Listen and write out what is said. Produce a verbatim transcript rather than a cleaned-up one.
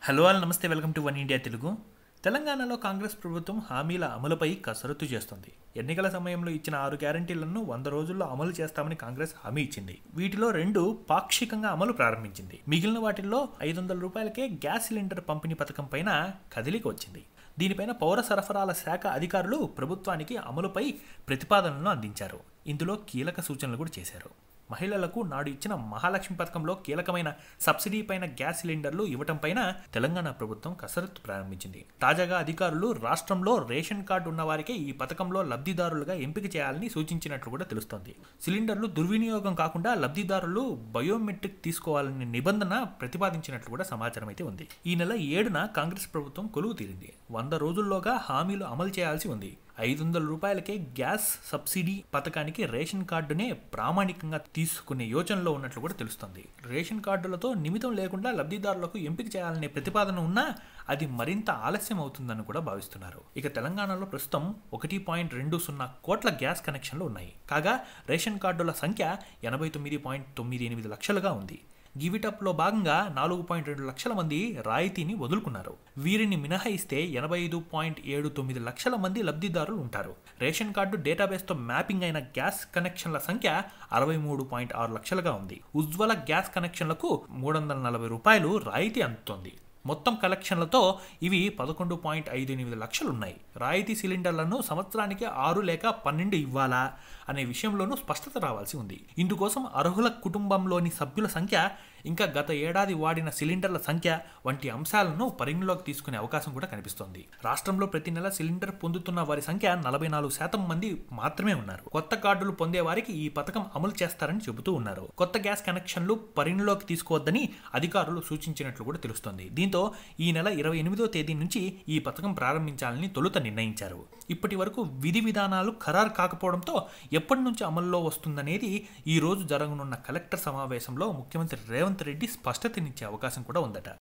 Hello all నమస్తే, welcome to One India Telugu. తెలంగాణలో కాంగ్రెస్ ప్రభుత్వం హామీల అమలుపై కసరత్తు చేస్తోంది. ఎన్నికల సమయంలో ఇచ్చిన ఆరు గ్యారంటీలను వంద రోజుల్లో అమలు చేస్తామని కాంగ్రెస్ హామీ ఇచ్చింది. వీటిలో రెండు పాక్షికంగా అమలు ప్రారంభించింది. మిగిలిన వాటిల్లో ఐదు వందల రూపాయలకే గ్యాస్ సిలిండర్ పంపిణీ పథకం పైన కదిలిక వచ్చింది. దీనిపైన పౌర సరఫరాల శాఖ అధికారులు ప్రభుత్వానికి అమలుపై ప్రతిపాదనలను అందించారు. ఇందులో కీలక సూచనలు కూడా చేశారు. మహిళలకు నాడు ఇచ్చిన మహాలక్ష్మి పథకంలో కీలకమైన సబ్సిడీ పైన గ్యాస్ సిలిండర్లు ఇవ్వటం పైన తెలంగాణ ప్రభుత్వం కసరత్తు ప్రారంభించింది. తాజాగా అధికారులు రాష్ట్రంలో రేషన్ కార్డు ఉన్న వారికే ఈ పథకంలో లబ్ధిదారులుగా ఎంపిక చేయాలని సూచించినట్లు కూడా తెలుస్తోంది. సిలిండర్లు దుర్వినియోగం కాకుండా లబ్ధిదారులు బయోమెట్రిక్ తీసుకోవాలనే నిబంధన ప్రతిపాదించినట్లు కూడా సమాచారం అయితే ఉంది. ఈ నెల ఏడున కాంగ్రెస్ ప్రభుత్వం కొలువు తీరింది. వంద రోజుల్లోగా హామీలు అమలు చేయాల్సి ఉంది. ఐదు వందల రూపాయలకే గ్యాస్ సబ్సిడీ పథకానికి రేషన్ కార్డునే ప్రామాణికంగా తీసుకునే యోచనలో ఉన్నట్లు కూడా తెలుస్తోంది. రేషన్ కార్డులతో నిమిత్తం లేకుండా లబ్ధిదారులకు ఎంపిక చేయాలనే ప్రతిపాదన ఉన్నా అది మరింత ఆలస్యం అవుతుందని కూడా భావిస్తున్నారు. ఇక తెలంగాణలో ప్రస్తుతం ఒకటి పాయింట్ రెండు సున్నా కోట్ల గ్యాస్ కనెక్షన్లు ఉన్నాయి. కాగా రేషన్ కార్డుల సంఖ్య ఎనభై తొమ్మిది పాయింట్ తొమ్మిది ఎనిమిది లక్షలుగా ఉంది. గివిటప్లో భాగంగా నాలుగు పాయింట్ రెండు లక్షల మంది రాయితీని వదులుకున్నారు. వీరిని మినహాయిస్తే ఎనభై ఐదు పాయింట్ ఏడు తొమ్మిది లక్షల మంది లబ్ధిదారులు ఉంటారు. రేషన్ కార్డు డేటాబేస్తో మ్యాపింగ్ అయిన గ్యాస్ కనెక్షన్ల సంఖ్య అరవై మూడు పాయింట్ ఆరు లక్షలుగా ఉంది. ఉజ్వల గ్యాస్ కనెక్షన్లకు మూడు వందల నలభై రూపాయలు రాయితీ అందుతోంది. మొత్తం కలెక్షన్లతో ఇవి పదకొండు పాయింట్ ఐదు ఎనిమిది లక్షలున్నాయి. రాయితీ సిలిండర్లను సంవత్సరానికి ఆరు లేక పన్నెండు ఇవ్వాలా అనే విషయంలోనూ స్పష్టత రావాల్సి ఉంది. ఇందుకోసం అర్హుల కుటుంబంలోని సభ్యుల సంఖ్య, ఇంకా గత ఏడాది వాడిన సిలిండర్ల సంఖ్య వంటి అంశాలను పరిగణలోకి తీసుకునే అవకాశం కూడా కనిపిస్తోంది. రాష్ట్రంలో ప్రతి నెల సిలిండర్ పొందుతున్న వారి సంఖ్య నలభై నాలుగు శాతం మంది మాత్రమే ఉన్నారు. కొత్త కార్డులు పొందే వారికి ఈ పథకం అమలు చేస్తారని చెబుతూ ఉన్నారు. కొత్త గ్యాస్ కనెక్షన్లు పరిగణలోకి తీసుకోవద్దని అధికారులు సూచించినట్లు కూడా తెలుస్తోంది. దీంతో ఈ నెల ఇరవై ఎనిమిదో తేదీ నుంచి ఈ పథకం ప్రారంభించాలని తొలుత నిర్ణయించారు. ఇప్పటి వరకు విధి విధానాలు ఖరారు కాకపోవడంతో ఎప్పటి నుంచి అమల్లో వస్తుందనేది ఈ రోజు జరగనున్న కలెక్టర్ సమావేశంలో ముఖ్యమంత్రి రేవంత్ రెడ్డి స్పష్టతనిచ్చే అవకాశం కూడా ఉందట.